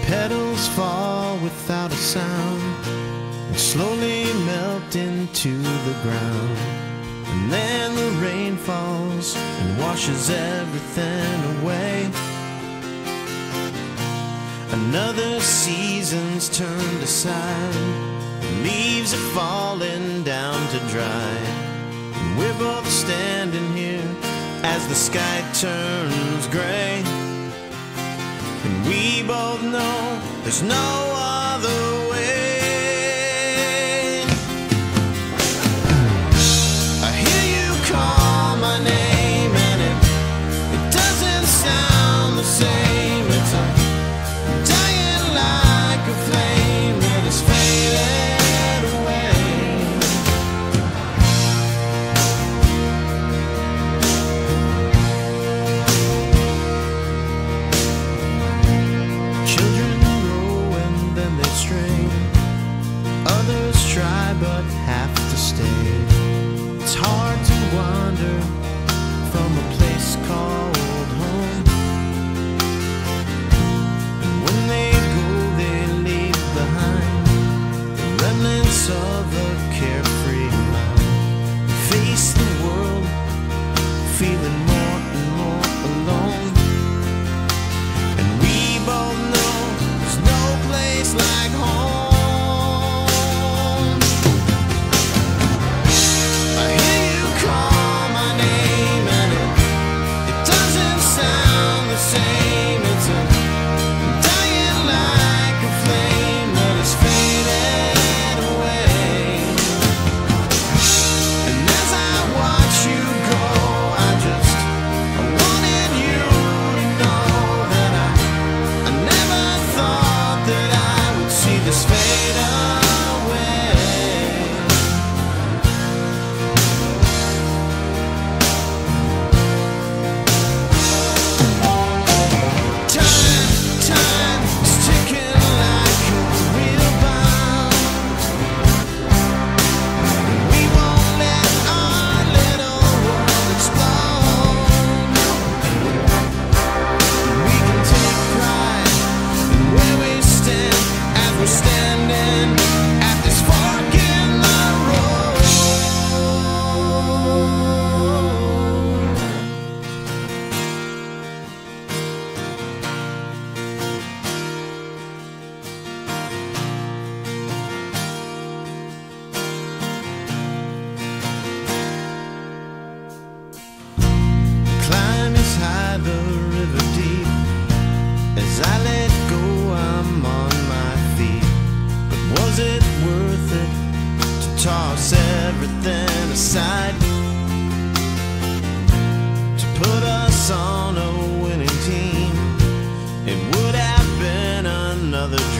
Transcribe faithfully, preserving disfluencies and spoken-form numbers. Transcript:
petals fall without a sound and slowly melt into the ground. And then the rain falls and washes everything away. Another season's turned aside, leaves are falling down to dry. And we're both standing here as the sky turns gray. And we both know there's no other way. I hear you call my name and it, it doesn't sound the same. It's a dying like a flame that is faded away. Children grow and then they stray. Others try but have to stay. It's hard to wander from a place called home. And when they go, they leave behind the remnants of a carefree mind. Face the world, feeling more and more alone. And we both know there's no place like home. I hear you call my name and it, it doesn't sound the same. It's a dying like a flame that is faded away. And as I watch you go, I just I wanted you to know that I I never thought that I would see this fade away. Time, time is ticking like a wheelbound. We won't let our little world explode. We can take pride in where we stand as we're standing at this fork in the road. Climb is high, the river deep. As I let go, I'm on my feet. But was it worth it to toss everything aside to put us on a winning team? It would have been another